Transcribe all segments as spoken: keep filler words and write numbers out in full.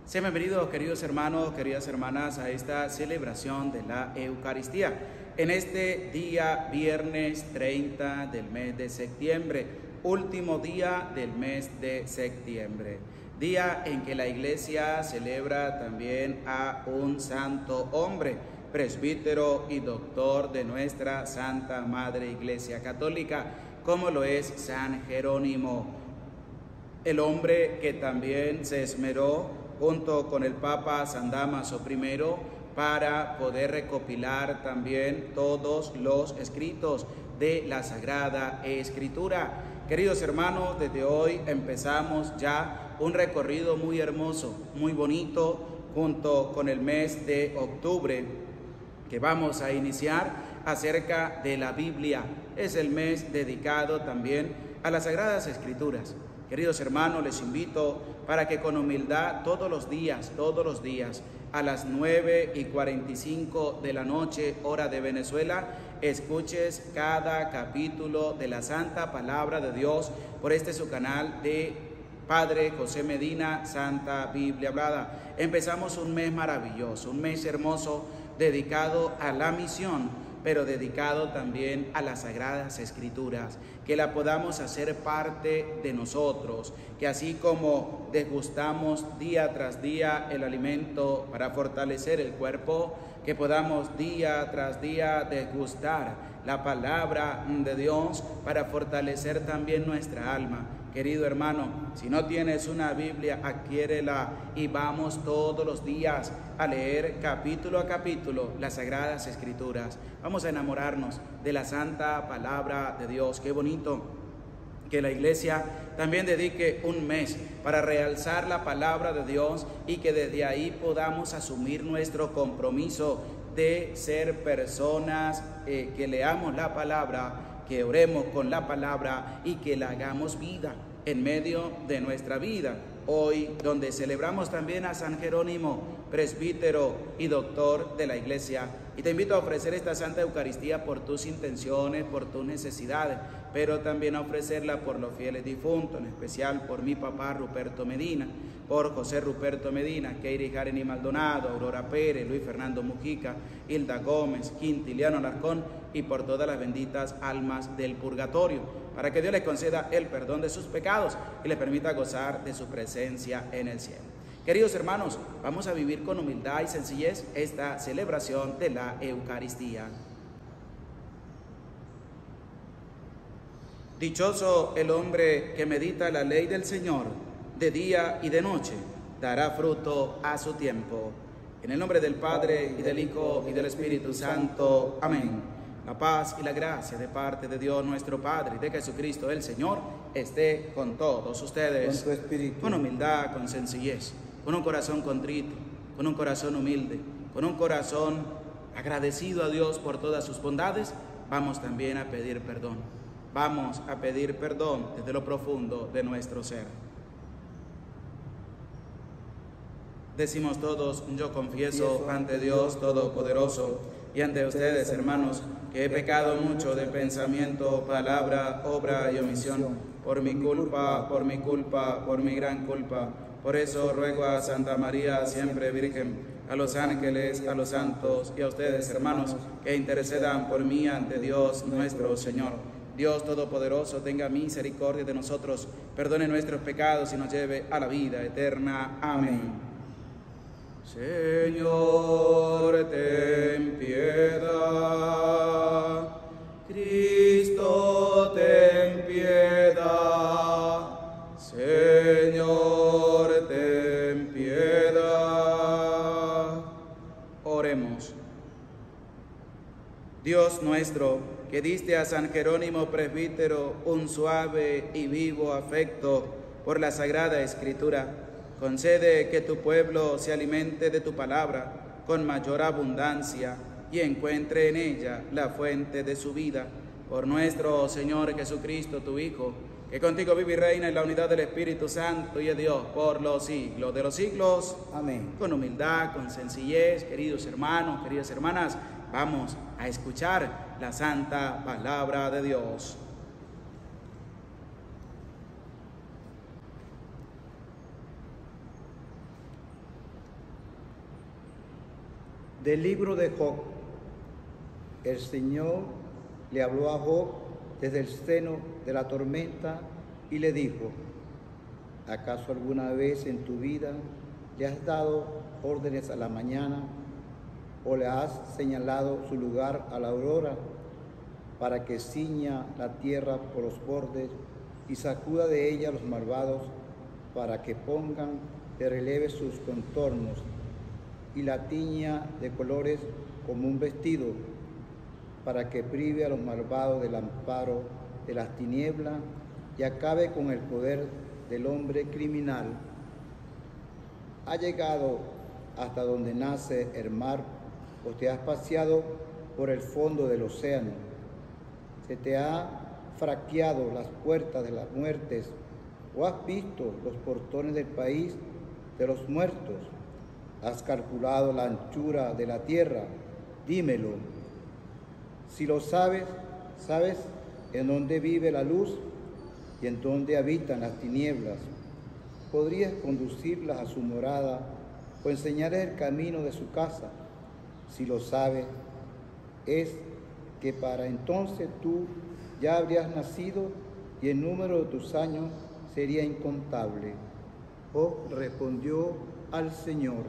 Sean bienvenidos, queridos hermanos, queridas hermanas, a esta celebración de la Eucaristía. En este día, viernes treinta del mes de septiembre, último día del mes de septiembre, día en que la Iglesia celebra también a un santo hombre, presbítero y doctor de nuestra Santa Madre Iglesia Católica, como lo es San Jerónimo, el hombre que también se esmeró junto con el Papa San Dámaso primero para poder recopilar también todos los escritos de la Sagrada Escritura. Queridos hermanos, desde hoy empezamos ya un recorrido muy hermoso, muy bonito, junto con el mes de octubre, que vamos a iniciar acerca de la Biblia. Es el mes dedicado también a las Sagradas Escrituras. Queridos hermanos, les invito para que con humildad todos los días, todos los días, a las nueve y cuarenta y cinco de la noche, hora de Venezuela, escuches cada capítulo de la Santa Palabra de Dios por este su canal de Padre José Medina, Santa Biblia Hablada. Empezamos un mes maravilloso, un mes hermoso dedicado a la misión, pero dedicado también a las Sagradas Escrituras, que la podamos hacer parte de nosotros, que así como degustamos día tras día el alimento para fortalecer el cuerpo, que podamos día tras día degustar la palabra de Dios para fortalecer también nuestra alma. Querido hermano, si no tienes una Biblia, adquiérela y vamos todos los días a leer capítulo a capítulo las Sagradas Escrituras. Vamos a enamorarnos de la Santa Palabra de Dios. Qué bonito que la Iglesia también dedique un mes para realzar la Palabra de Dios y que desde ahí podamos asumir nuestro compromiso de ser personas eh, que leamos la Palabra, que oremos con la Palabra y que la hagamos vida en medio de nuestra vida. Hoy, donde celebramos también a San Jerónimo, presbítero y doctor de la Iglesia, y te invito a ofrecer esta Santa Eucaristía por tus intenciones, por tus necesidades, pero también a ofrecerla por los fieles difuntos, en especial por mi papá Ruperto Medina, por José Ruperto Medina, Keiri Jareni Maldonado, Aurora Pérez, Luis Fernando Mujica, Hilda Gómez, Quintiliano Alarcón, y por todas las benditas almas del purgatorio, para que Dios les conceda el perdón de sus pecados y les permita gozar de su presencia en el cielo. Queridos hermanos, vamos a vivir con humildad y sencillez esta celebración de la Eucaristía. Dichoso el hombre que medita la ley del Señor de día y de noche, dará fruto a su tiempo. En el nombre del Padre, y del Hijo, y del Espíritu Santo. Amén. La paz y la gracia de parte de Dios nuestro Padre y de Jesucristo el Señor esté con todos ustedes. Con tu espíritu. Con humildad, con sencillez, con un corazón contrito, con un corazón humilde, con un corazón agradecido a Dios por todas sus bondades, vamos también a pedir perdón. Vamos a pedir perdón desde lo profundo de nuestro ser. Decimos todos: yo confieso ante Dios Todopoderoso y ante ustedes, hermanos, que he pecado mucho de pensamiento, palabra, obra y omisión, por mi culpa, por mi culpa, por mi gran culpa. Por eso ruego a Santa María, siempre Virgen, a los ángeles, a los santos y a ustedes, hermanos, que intercedan por mí ante Dios nuestro Señor. Dios Todopoderoso tenga misericordia de nosotros, perdone nuestros pecados y nos lleve a la vida eterna. Amén. Señor, ten piedad. Cristo, ten piedad. Señor, ten piedad. Oremos. Dios nuestro, que diste a San Jerónimo presbítero un suave y vivo afecto por la Sagrada Escritura, concede que tu pueblo se alimente de tu palabra con mayor abundancia y encuentre en ella la fuente de su vida. Por nuestro Señor Jesucristo, tu Hijo, que contigo vive y reina en la unidad del Espíritu Santo y es Dios por los siglos de los siglos. Amén. Con humildad, con sencillez, queridos hermanos, queridas hermanas, vamos a escuchar la Santa Palabra de Dios. Del libro de Job. El Señor le habló a Job desde el seno de la tormenta y le dijo: ¿acaso alguna vez en tu vida le has dado órdenes a la mañana o le has señalado su lugar a la aurora para que ciña la tierra por los bordes y sacuda de ella a los malvados, para que pongan de relieve sus contornos y la tiña de colores como un vestido, para que prive a los malvados del amparo de las tinieblas y acabe con el poder del hombre criminal? ¿Ha llegado hasta donde nace el mar o te has paseado por el fondo del océano? ¿Se te ha fraqueado las puertas de las muertes o has visto los portones del país de los muertos? ¿Has calculado la anchura de la tierra? Dímelo. Si lo sabes, ¿sabes en dónde vive la luz y en dónde habitan las tinieblas? ¿Podrías conducirlas a su morada o enseñarles el camino de su casa? Si lo sabes, es que para entonces tú ya habrías nacido y el número de tus años sería incontable. Job respondió al Señor: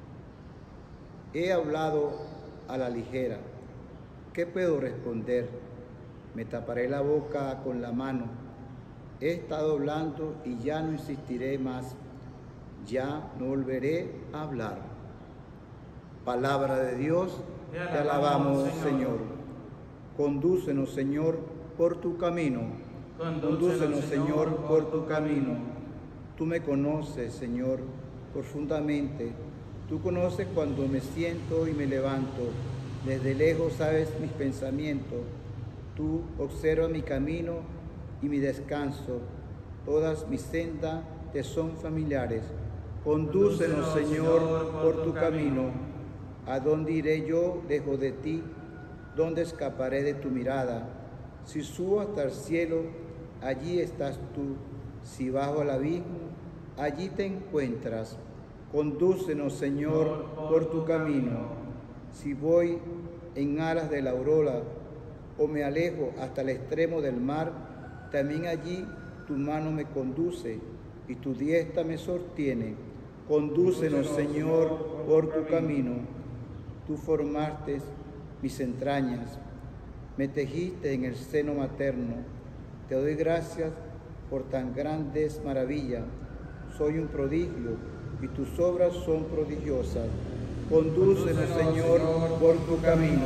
he hablado a la ligera. ¿Qué puedo responder? Me taparé la boca con la mano. He estado hablando y ya no insistiré más. Ya no volveré a hablar. Palabra de Dios, te alabamos, Señor. Señor. Condúcenos, Señor, por tu camino. Condúcenos, Señor, por tu camino. Tú me conoces, Señor, profundamente. Tú conoces cuando me siento y me levanto. Desde lejos sabes mis pensamientos. Tú observas mi camino y mi descanso. Todas mis sendas te son familiares. Condúcenos, Señor, por tu camino. ¿A dónde iré yo lejos de ti? ¿Dónde escaparé de tu mirada? Si subo hasta el cielo, allí estás tú. Si bajo al abismo, allí te encuentras. Condúcenos, Señor, por tu camino. Si voy en alas de la aurora o me alejo hasta el extremo del mar, también allí tu mano me conduce y tu diestra me sostiene. Condúcenos, Señor, por tu camino. Tú formaste mis entrañas, me tejiste en el seno materno. Te doy gracias por tan grandes maravillas. Soy un prodigio y tus obras son prodigiosas. Condúcenos, Señor, por tu camino.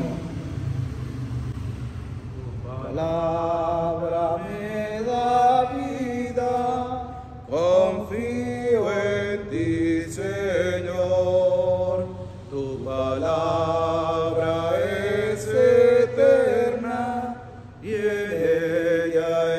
Tu palabra me da vida, confío en ti, Señor. Tu palabra es eterna y en ella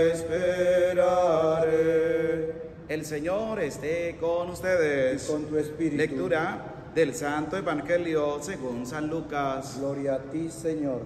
esperaré. El Señor esté con ustedes. Y con tu espíritu. Lectura del Santo Evangelio según San Lucas. Gloria a ti, Señor.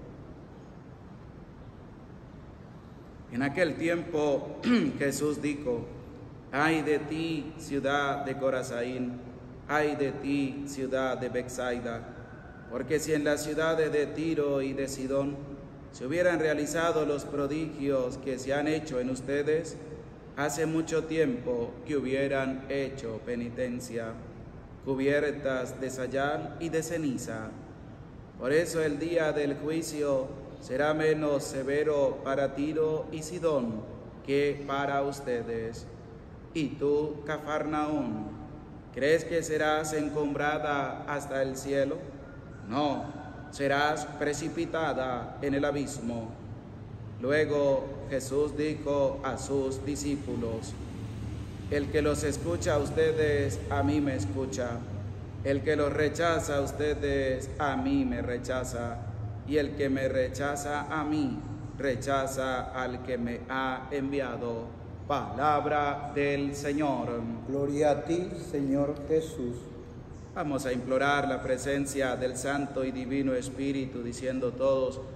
En aquel tiempo Jesús dijo: ay de ti, ciudad de Corazaín, ay de ti, ciudad de Betsaida, porque si en las ciudades de Tiro y de Sidón se hubieran realizado los prodigios que se han hecho en ustedes, hace mucho tiempo que hubieran hecho penitencia, cubiertas de sayal y de ceniza. Por eso el día del juicio será menos severo para Tiro y Sidón que para ustedes. Y tú, Cafarnaúm, ¿crees que serás encumbrada hasta el cielo? No, serás precipitada en el abismo. Luego Jesús dijo a sus discípulos: el que los escucha a ustedes, a mí me escucha. El que los rechaza a ustedes, a mí me rechaza. Y el que me rechaza a mí, rechaza al que me ha enviado. Palabra del Señor. Gloria a ti, Señor Jesús. Vamos a implorar la presencia del Santo y Divino Espíritu, diciendo todos: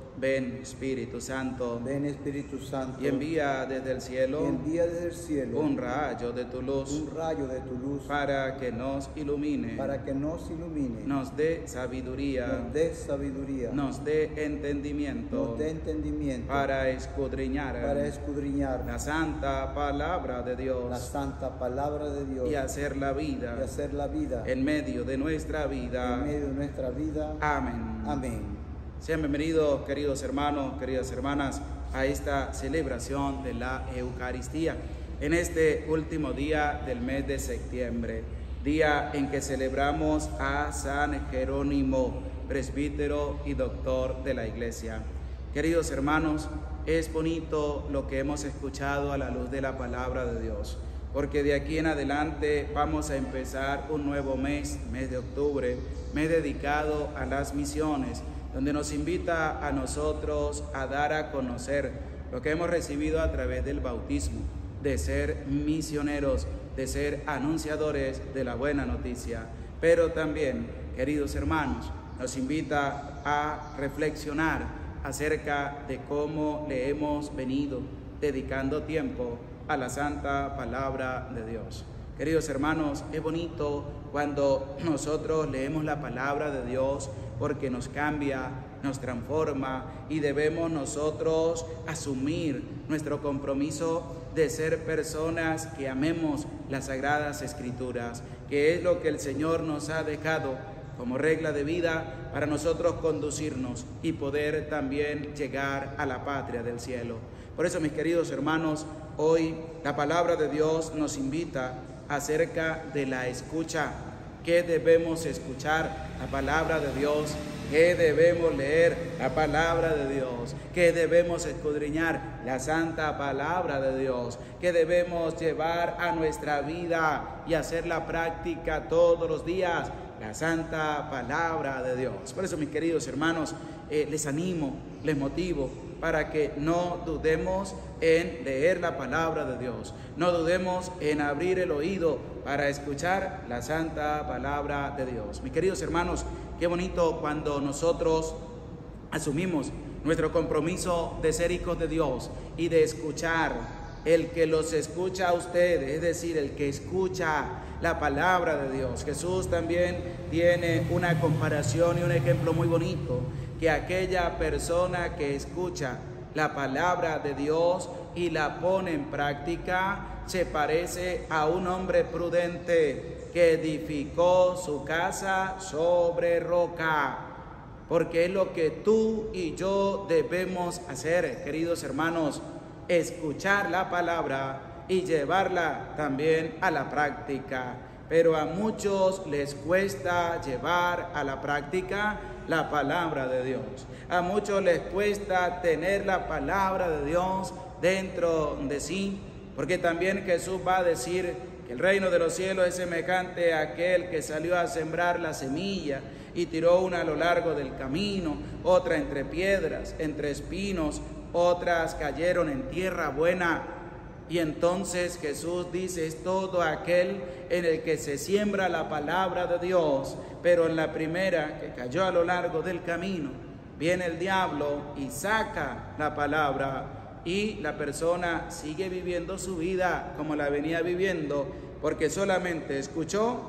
Ven Espíritu Santo, Ven Espíritu Santo, y envía desde el cielo y envía desde el cielo un rayo de tu luz, un rayo de tu luz, para que nos ilumine, para que nos ilumine, nos dé sabiduría, nos dé sabiduría, nos dé entendimiento, nos dé entendimiento, para escudriñar, para escudriñar la santa palabra de Dios, la santa palabra de Dios, y hacer la y vida hacer la vida en medio de nuestra en vida. medio de nuestra vida. Amén. Amén. Sean bienvenidos, queridos hermanos, queridas hermanas, a esta celebración de la Eucaristía en este último día del mes de septiembre, día en que celebramos a San Jerónimo, presbítero y doctor de la Iglesia. Queridos hermanos, es bonito lo que hemos escuchado a la luz de la palabra de Dios, porque de aquí en adelante vamos a empezar un nuevo mes, mes de octubre, mes dedicado a las misiones, donde nos invita a nosotros a dar a conocer lo que hemos recibido a través del bautismo, de ser misioneros, de ser anunciadores de la buena noticia. Pero también, queridos hermanos, nos invita a reflexionar acerca de cómo le hemos venido dedicando tiempo a la santa palabra de Dios. Queridos hermanos, es bonito cuando nosotros leemos la palabra de Dios, porque nos cambia, nos transforma, y debemos nosotros asumir nuestro compromiso de ser personas que amemos las Sagradas Escrituras, que es lo que el Señor nos ha dejado como regla de vida para nosotros conducirnos y poder también llegar a la patria del cielo. Por eso, mis queridos hermanos, hoy la palabra de Dios nos invita acerca de la escucha. ¿Qué debemos escuchar? La palabra de Dios. ¿Qué debemos leer? La palabra de Dios. ¿Qué debemos escudriñar? La santa palabra de Dios. ¿Qué debemos llevar a nuestra vida y hacer la práctica todos los días? La santa palabra de Dios. Por eso, mis queridos hermanos, eh, les animo, les motivo para que no dudemos en leer la palabra de Dios, no dudemos en abrir el oído para escuchar la santa palabra de Dios. Mis queridos hermanos, qué bonito cuando nosotros asumimos nuestro compromiso de ser hijos de Dios y de escuchar. El que los escucha a ustedes, es decir, el que escucha la palabra de Dios. Jesús también tiene una comparación y un ejemplo muy bonito, que aquella persona que escucha la palabra de Dios y la pone en práctica se parece a un hombre prudente que edificó su casa sobre roca, porque es lo que tú y yo debemos hacer, queridos hermanos, escuchar la palabra y llevarla también a la práctica. Pero a muchos les cuesta llevar a la práctica la palabra de Dios. A muchos les cuesta tener la palabra de Dios dentro de sí, porque también Jesús va a decir que el reino de los cielos es semejante a aquel que salió a sembrar la semilla y tiró una a lo largo del camino, otra entre piedras, entre espinos, otras cayeron en tierra buena. Y entonces Jesús dice, es todo aquel en el que se siembra la palabra de Dios, pero en la primera que cayó a lo largo del camino, viene el diablo y saca la palabra, y la persona sigue viviendo su vida como la venía viviendo, porque solamente escuchó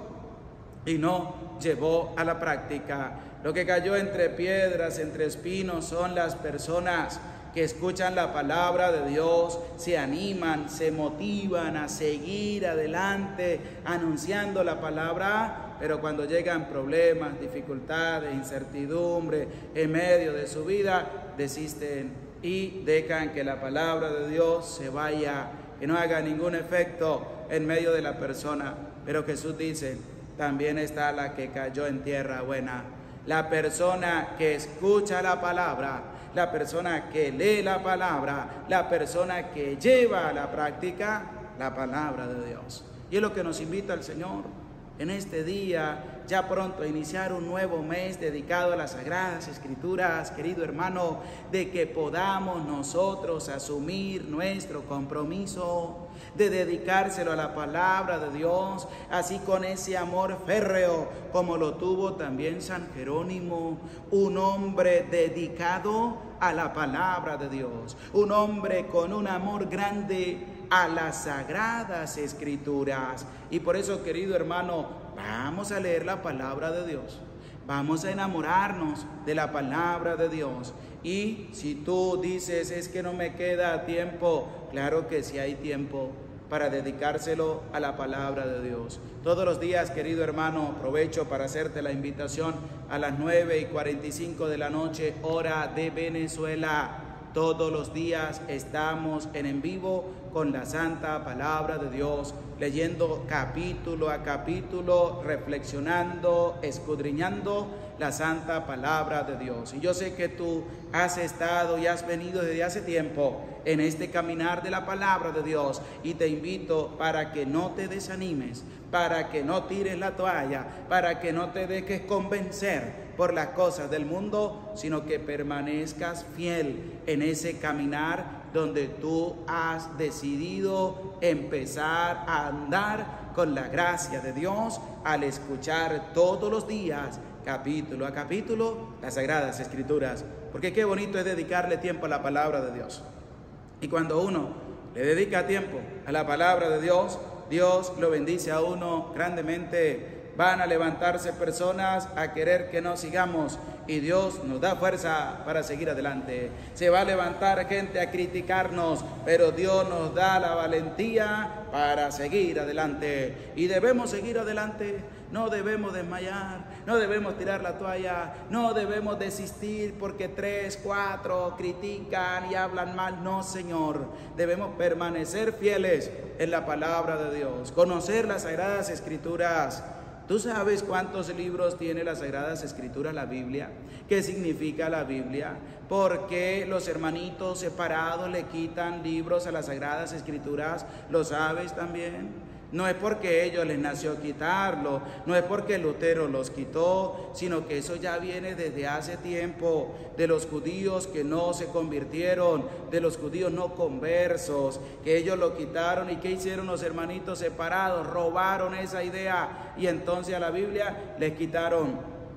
y no llevó a la práctica. Lo que cayó entre piedras, entre espinos, son las personas que escuchan la palabra de Dios, se animan, se motivan a seguir adelante anunciando la palabra, pero cuando llegan problemas, dificultades, incertidumbre en medio de su vida, desisten y dejan que la palabra de Dios se vaya, que no haga ningún efecto en medio de la persona. Pero Jesús dice, también está la que cayó en tierra buena, la persona que escucha la palabra, la persona que lee la palabra, la persona que lleva a la práctica la palabra de Dios. Y es lo que nos invita el Señor, en este día, ya pronto a iniciar un nuevo mes dedicado a las Sagradas Escrituras, querido hermano, de que podamos nosotros asumir nuestro compromiso de dedicárselo a la palabra de Dios, así con ese amor férreo como lo tuvo también San Jerónimo, un hombre dedicado a la palabra de Dios, un hombre con un amor grande a las Sagradas Escrituras. Y por eso, querido hermano, vamos a leer la palabra de Dios, vamos a enamorarnos de la palabra de Dios. Y si tú dices, es que no me queda tiempo, claro que sí hay tiempo para dedicárselo a la palabra de Dios. Todos los días, querido hermano, aprovecho para hacerte la invitación a las nueve y cuarenta y cinco de la noche, hora de Venezuela. Todos los días estamos en en vivo con la santa palabra de Dios, leyendo capítulo a capítulo, reflexionando, escudriñando la santa palabra de Dios. Y yo sé que tú has estado y has venido desde hace tiempo en este caminar de la palabra de Dios, y te invito para que no te desanimes, para que no tires la toalla, para que no te dejes convencer por las cosas del mundo, sino que permanezcas fiel en ese caminar donde tú has decidido empezar a andar con la gracia de Dios al escuchar todos los días, capítulo a capítulo, las Sagradas Escrituras. Porque qué bonito es dedicarle tiempo a la palabra de Dios. Y cuando uno le dedica tiempo a la palabra de Dios, Dios lo bendice a uno grandemente. Van a levantarse personas a querer que no sigamos, y Dios nos da fuerza para seguir adelante. Se va a levantar gente a criticarnos, pero Dios nos da la valentía para seguir adelante. Y debemos seguir adelante, no debemos desmayar, no debemos tirar la toalla, no debemos desistir porque tres, cuatro critican y hablan mal. No, Señor, debemos permanecer fieles en la palabra de Dios, conocer las Sagradas Escrituras. ¿Tú sabes cuántos libros tiene las Sagradas Escrituras, la Biblia? ¿Qué significa la Biblia? ¿Por qué los hermanitos separados le quitan libros a las Sagradas Escrituras? ¿Lo sabes también? No es porque ellos les nació quitarlo, no es porque Lutero los quitó, sino que eso ya viene desde hace tiempo, de los judíos que no se convirtieron, de los judíos no conversos, que ellos lo quitaron. ¿Y qué hicieron los hermanitos separados? Robaron esa idea, y entonces a la Biblia les quitaron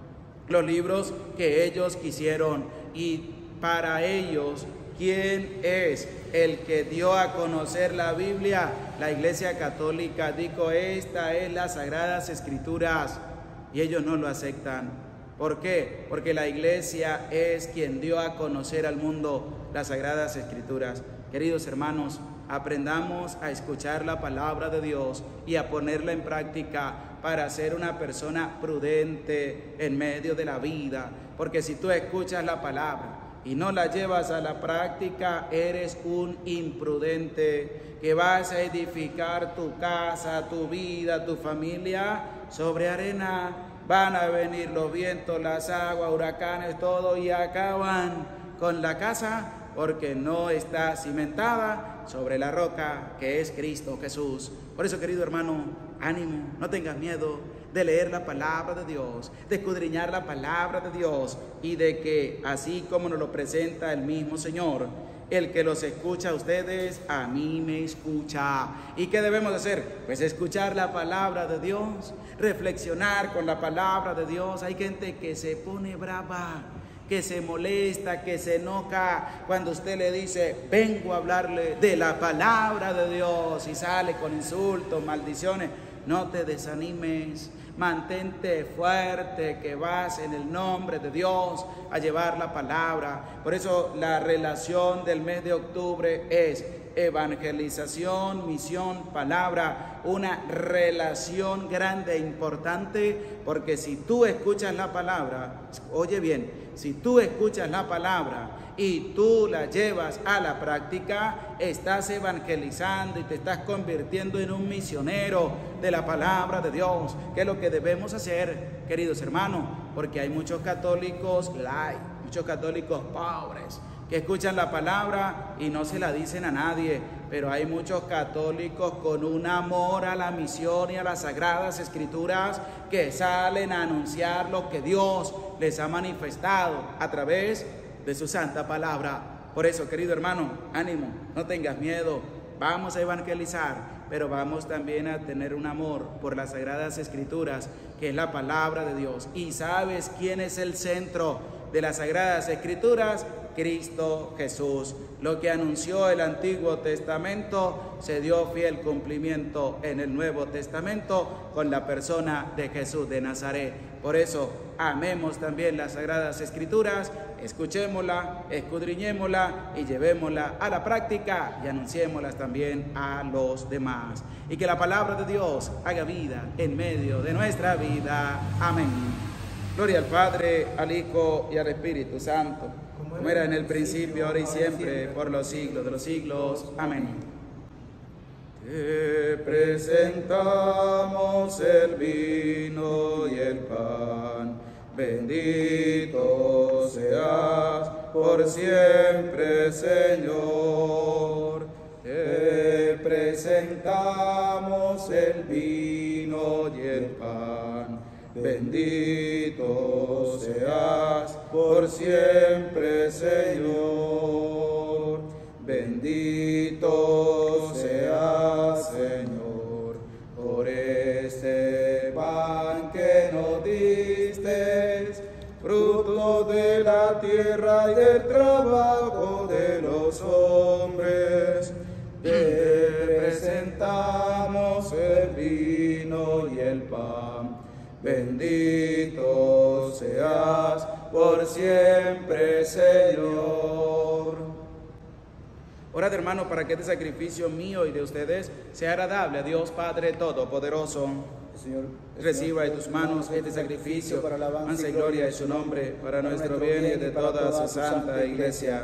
los libros que ellos quisieron. Y para ellos, ¿quién es el que dio a conocer la Biblia? La Iglesia Católica. Dijo, esta es las Sagradas Escrituras, y ellos no lo aceptan. ¿Por qué? Porque la Iglesia es quien dio a conocer al mundo las Sagradas Escrituras. Queridos hermanos, aprendamos a escuchar la palabra de Dios y a ponerla en práctica para ser una persona prudente en medio de la vida. Porque si tú escuchas la palabra y no la llevas a la práctica, eres un imprudente que vas a edificar tu casa, tu vida, tu familia sobre arena. Van a venir los vientos, las aguas, huracanes, todo, y acaban con la casa porque no está cimentada sobre la roca que es Cristo Jesús. Por eso, querido hermano, ánimo, no tengas miedo de leer la palabra de Dios, de escudriñar la palabra de Dios, y de que así como nos lo presenta el mismo Señor, el que los escucha a ustedes, a mí me escucha. ¿Y qué debemos hacer? Pues escuchar la palabra de Dios, reflexionar con la palabra de Dios. Hay gente que se pone brava, que se molesta, que se enoja cuando usted le dice, vengo a hablarle de la palabra de Dios, y sale con insultos, maldiciones. No te desanimes, mantente fuerte, que vas en el nombre de Dios a llevar la palabra. Por eso la relación del mes de octubre es evangelización, misión, palabra, una relación grande e importante, porque si tú escuchas la palabra, oye bien, si tú escuchas la palabra y tú la llevas a la práctica, estás evangelizando y te estás convirtiendo en un misionero de la palabra de Dios, que es lo que debemos hacer, queridos hermanos, porque hay muchos católicos light, muchos católicos pobres, que escuchan la palabra y no se la dicen a nadie, pero hay muchos católicos con un amor a la misión y a las sagradas escrituras que salen a anunciar lo que Dios les ha manifestado a través de su santa palabra. Por eso, querido hermano, ánimo, no tengas miedo, vamos a evangelizar, pero vamos también a tener un amor por las sagradas escrituras, que es la palabra de Dios. ¿Y sabes quién es el centro de las sagradas escrituras? Cristo Jesús. Lo que anunció el Antiguo Testamento se dio fiel cumplimiento en el Nuevo Testamento con la persona de Jesús de Nazaret. Por eso, amemos también las sagradas escrituras, escuchémosla, escudriñémosla y llevémosla a la práctica y anunciémoslas también a los demás. Y que la palabra de Dios haga vida en medio de nuestra vida. Amén. Gloria al Padre, al Hijo y al Espíritu Santo, como era en el principio, ahora y siempre, por los siglos de los siglos. Amén. Te presentamos el vino y el pan, bendito seas por siempre, Señor. Te presentamos el vino y el pan, bendito seas por siempre, Señor. Bendito seas, Señor, por este pan que nos diste, fruto de la tierra y del trabajo de los hombres. Te presentamos el vino y el pan, bendito seas por siempre, Señor. Orad, hermano, para que este sacrificio mío y de ustedes sea agradable a Dios Padre Todopoderoso. Señor, reciba de tus manos este sacrificio para alabanza y gloria de su nombre, para nuestro bien y de toda su santa iglesia.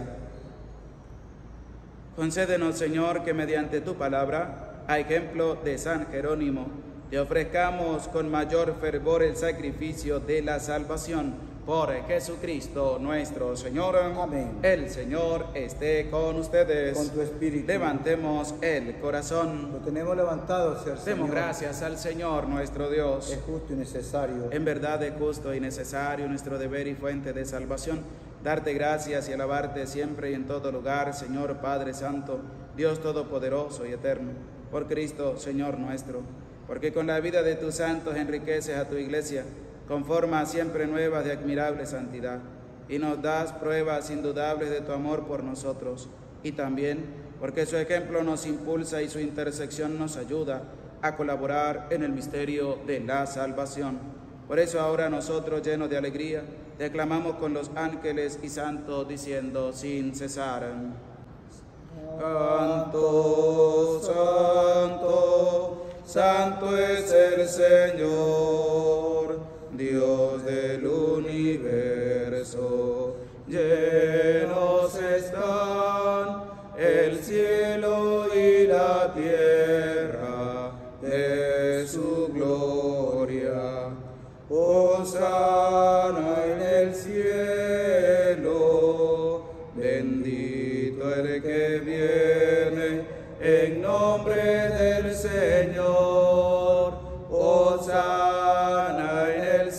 Concédenos, Señor, que mediante tu palabra, a ejemplo de San Jerónimo, te ofrezcamos con mayor fervor el sacrificio de la salvación por Jesucristo nuestro Señor. Amén. El Señor esté con ustedes. Con tu espíritu. Levantemos el corazón. Lo tenemos levantado, Señor. Demos gracias al Señor nuestro Dios. Es justo y necesario. En verdad es justo y necesario, nuestro deber y fuente de salvación, darte gracias y alabarte siempre y en todo lugar, Señor Padre Santo, Dios Todopoderoso y Eterno, por Cristo, Señor nuestro, porque con la vida de tus santos enriqueces a tu iglesia, conforma siempre nuevas de admirable santidad, y nos das pruebas indudables de tu amor por nosotros, y también porque su ejemplo nos impulsa y su intersección nos ayuda a colaborar en el misterio de la salvación. Por eso ahora nosotros, llenos de alegría, te aclamamos con los ángeles y santos, diciendo sin cesar: Santo, santo, santo es el Señor, Dios del universo. Llenos están el cielo y la tierra de su gloria. Hosana en el cielo, bendito el que viene en nombre del Señor. Hosana en el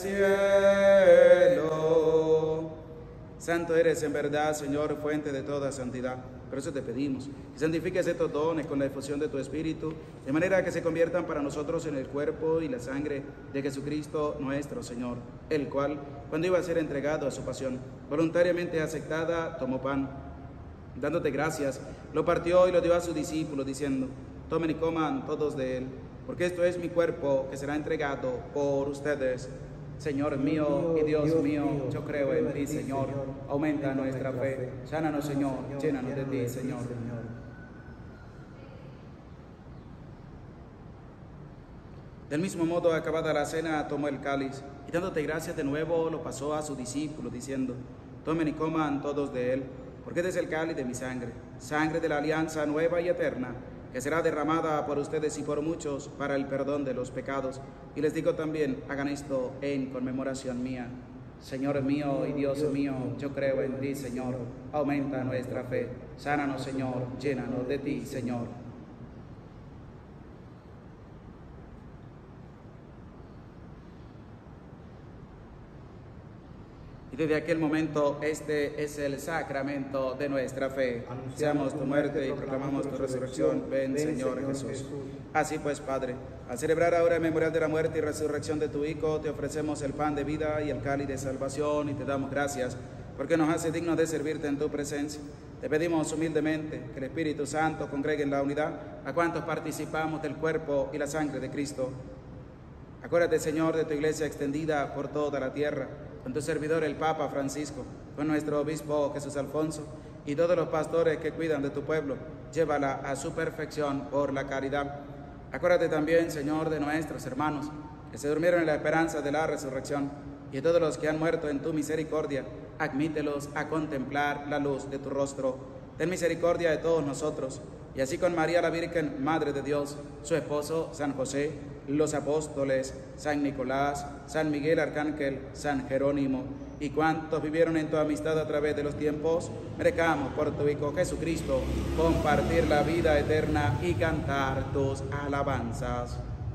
cielo. Santo eres en verdad, Señor, fuente de toda santidad. Por eso te pedimos que santifiques estos dones con la efusión de tu Espíritu, de manera que se conviertan para nosotros en el cuerpo y la sangre de Jesucristo nuestro Señor, el cual, cuando iba a ser entregado a su pasión, voluntariamente aceptada, tomó pan. Dándote gracias, lo partió y lo dio a sus discípulos, diciendo: tomen y coman todos de él, porque esto es mi cuerpo que será entregado por ustedes. Señor mío y Dios mío, yo creo en ti, Señor. Aumenta nuestra fe. Sánanos, Señor. Llénanos de ti, Señor. Del mismo modo, acabada la cena, tomó el cáliz y dándote gracias de nuevo, lo pasó a sus discípulos, diciendo: tomen y coman todos de él, porque este es el cáliz de mi sangre, sangre de la alianza nueva y eterna, que será derramada por ustedes y por muchos para el perdón de los pecados. Y les digo también: hagan esto en conmemoración mía. Señor mío y Dios mío, yo creo en ti, Señor. Aumenta nuestra fe. Sánanos, Señor. Llénanos de ti, Señor. Y desde aquel momento, este es el sacramento de nuestra fe. Anunciamos tu muerte y proclamamos tu resurrección. Ven, Señor Jesús. Así pues, Padre, al celebrar ahora el memorial de la muerte y resurrección de tu Hijo, te ofrecemos el pan de vida y el cáliz de salvación y te damos gracias porque nos hace dignos de servirte en tu presencia. Te pedimos humildemente que el Espíritu Santo congregue en la unidad a cuantos participamos del cuerpo y la sangre de Cristo. Acuérdate, Señor, de tu iglesia extendida por toda la tierra, con tu servidor el Papa Francisco, con nuestro obispo Jesús Alfonso y todos los pastores que cuidan de tu pueblo. Llévala a su perfección por la caridad. Acuérdate también, Señor, de nuestros hermanos que se durmieron en la esperanza de la resurrección y de todos los que han muerto en tu misericordia. Admítelos a contemplar la luz de tu rostro. Ten misericordia de todos nosotros, y así con María la Virgen, Madre de Dios, su esposo San José, los apóstoles, San Nicolás, San Miguel Arcángel, San Jerónimo, y cuantos vivieron en tu amistad a través de los tiempos, merezcamos por tu Hijo Jesucristo compartir la vida eterna y cantar tus alabanzas.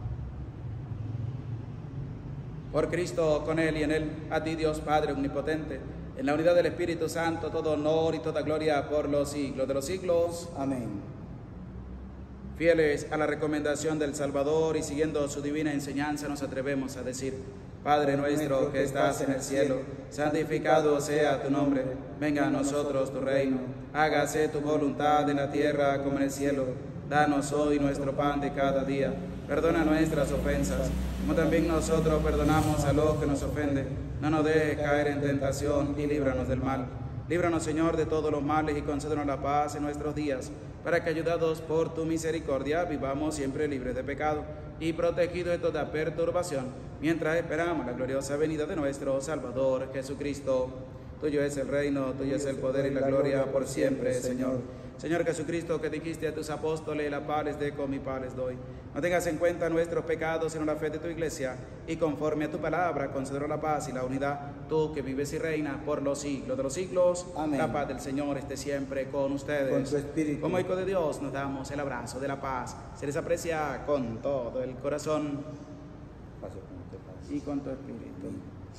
Por Cristo, con Él y en Él, a ti Dios Padre Omnipotente, en la unidad del Espíritu Santo, todo honor y toda gloria por los siglos de los siglos. Amén. Fieles a la recomendación del Salvador y siguiendo su divina enseñanza, nos atrevemos a decir: Padre nuestro que estás en el cielo, santificado sea tu nombre. Venga a nosotros tu reino. Hágase tu voluntad en la tierra como en el cielo. Danos hoy nuestro pan de cada día. Perdona nuestras ofensas, como también nosotros perdonamos a los que nos ofenden. No nos dejes caer en tentación y líbranos del mal. Líbranos, Señor, de todos los males y concédenos la paz en nuestros días, para que, ayudados por tu misericordia, vivamos siempre libres de pecado y protegidos de toda perturbación, mientras esperamos la gloriosa venida de nuestro Salvador Jesucristo. Tuyo es el reino, tuyo es el poder y la gloria por siempre, Señor. Señor Jesucristo, que dijiste a tus apóstoles: la paz les dejo, mi paz les doy. No tengas en cuenta nuestros pecados, sino la fe de tu iglesia, y conforme a tu palabra, concédenos la paz y la unidad, tú que vives y reinas por los siglos de los siglos. Amén. La paz del Señor esté siempre con ustedes. Con tu espíritu. Como hijo de Dios, nos damos el abrazo de la paz. Se les aprecia con todo el corazón y con tu espíritu.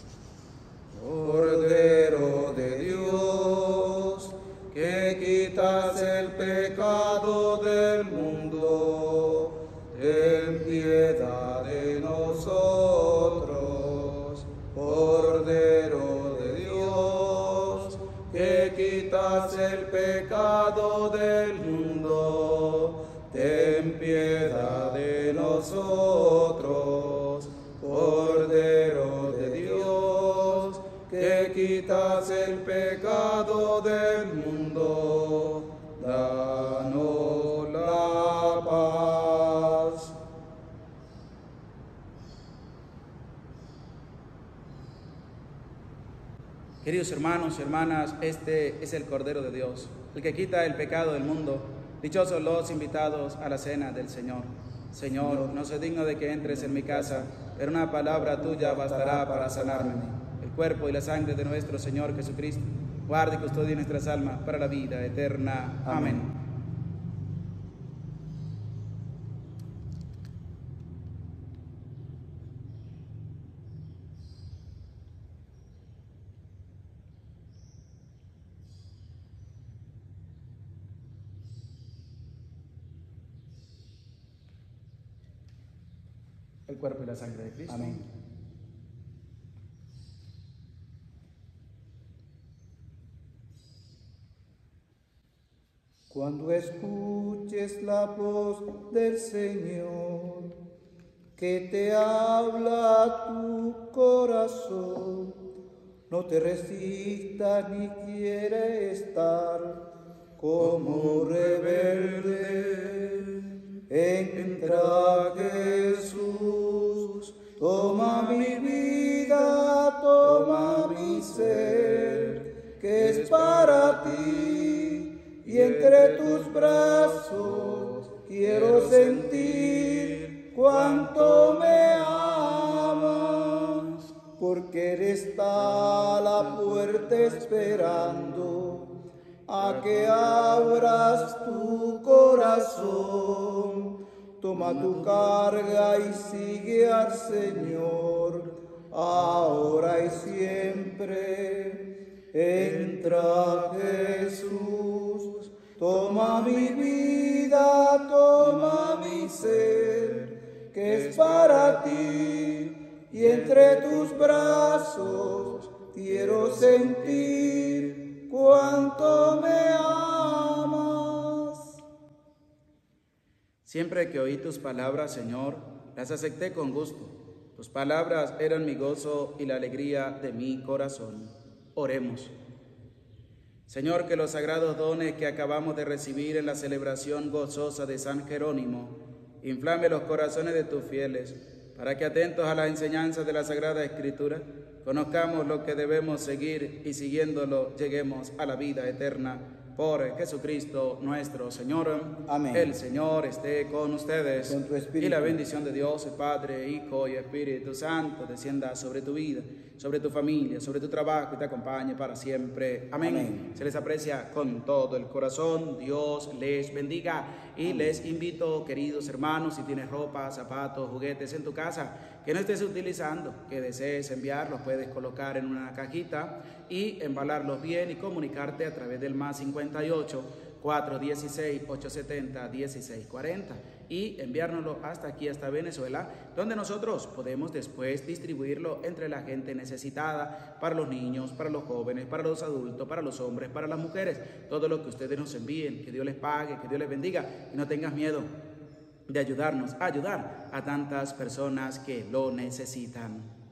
Cordero de Dios, que quitas el pecado del mundo, ten piedad de nosotros. Cordero de Dios, que quitas el pecado del mundo, ten piedad de nosotros. Cordero de Dios, que quitas el pecado del mundo, danos la paz. Queridos hermanos y hermanas, este es el Cordero de Dios, el que quita el pecado del mundo. Dichosos los invitados a la cena del Señor. Señor, no soy digno de que entres en mi casa, pero una palabra tuya bastará para sanarme. El cuerpo y la sangre de nuestro Señor Jesucristo guarde y custodie nuestras almas para la vida eterna. Amén. Amén. El cuerpo y la sangre de Cristo. Amén. Cuando escuches la voz del Señor, que te habla a tu corazón, no te resistas ni quieres estar como rebelde. Entra, Jesús, toma mi vida, toma mi ser, que es para ti, y entre tus brazos quiero sentir cuánto me amas. porque Él está a la puerta esperando a que abras tu corazón. Toma tu carga y sigue al Señor, ahora y siempre. Entra, Jesús, toma mi vida, toma mi ser, que es para ti, y entre tus brazos quiero sentir cuánto me amas. Siempre que oí tus palabras, Señor, las acepté con gusto. Tus palabras eran mi gozo y la alegría de mi corazón. Oremos. Señor, que los sagrados dones que acabamos de recibir en la celebración gozosa de San Jerónimo inflame los corazones de tus fieles, para que atentos a las enseñanzas de la Sagrada Escritura, conozcamos lo que debemos seguir y siguiéndolo lleguemos a la vida eterna. Por Jesucristo nuestro Señor. Amén. El Señor esté con ustedes. Con tu espíritu. Y la bendición de Dios, el Padre, Hijo y Espíritu Santo, descienda sobre tu vida, sobre tu familia, sobre tu trabajo y te acompañe para siempre. Amén. Amén. Se les aprecia con todo el corazón. Dios les bendiga. Y Amén. Les invito, queridos hermanos, si tienes ropa, zapatos, juguetes en tu casa que no estés utilizando, que desees enviarlos, puedes colocar en una cajita y embalarlos bien y comunicarte a través del más cincuenta y ocho, cuatrocientos dieciséis, ochocientos setenta, dieciséis cuarenta y enviárnoslo hasta aquí, hasta Venezuela, donde nosotros podemos después distribuirlo entre la gente necesitada, para los niños, para los jóvenes, para los adultos, para los hombres, para las mujeres, todo lo que ustedes nos envíen, que Dios les pague, que Dios les bendiga y no tengas miedo de ayudarnos a ayudar a tantas personas que lo necesitan.